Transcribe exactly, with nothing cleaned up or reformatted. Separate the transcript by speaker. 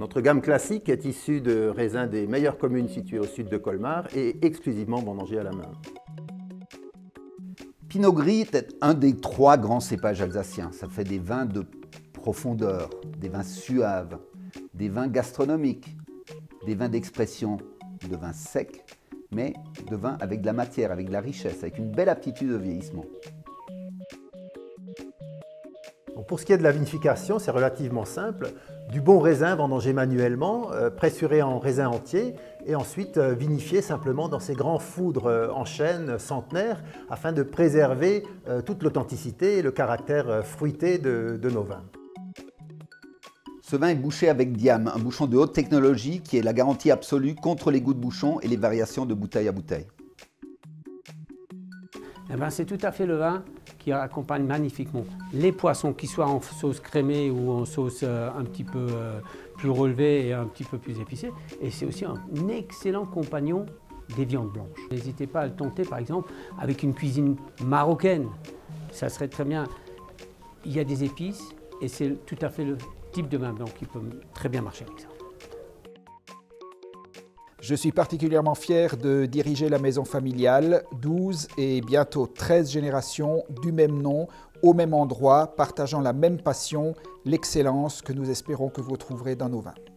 Speaker 1: Notre gamme classique est issue de raisins des meilleures communes situées au sud de Colmar et exclusivement vendangés à la main.
Speaker 2: Pinot Gris est un des trois grands cépages alsaciens. Ça fait des vins de profondeur, des vins suaves, des vins gastronomiques, des vins d'expression, de vins secs, mais de vins avec de la matière, avec de la richesse, avec une belle aptitude au vieillissement.
Speaker 1: Pour ce qui est de la vinification, c'est relativement simple. Du bon raisin vendangé manuellement, euh, pressuré en raisin entier et ensuite euh, vinifié simplement dans ces grands foudres euh, en chêne centenaires afin de préserver euh, toute l'authenticité et le caractère euh, fruité de, de nos vins.
Speaker 2: Ce vin est bouché avec Diam, un bouchon de haute technologie qui est la garantie absolue contre les goûts de bouchon et les variations de bouteille à bouteille.
Speaker 3: Eh ben, c'est tout à fait le vin qui accompagne magnifiquement les poissons, qu'ils soient en sauce crémée ou en sauce euh, un petit peu euh, plus relevée et un petit peu plus épicée. Et c'est aussi un excellent compagnon des viandes blanches. N'hésitez pas à le tenter par exemple avec une cuisine marocaine. Ça serait très bien. Il y a des épices et c'est tout à fait le type de vin blanc qui peut très bien marcher avec ça.
Speaker 4: Je suis particulièrement fier de diriger la maison familiale, douze et bientôt treize générations du même nom, au même endroit, partageant la même passion, l'excellence que nous espérons que vous trouverez dans nos vins.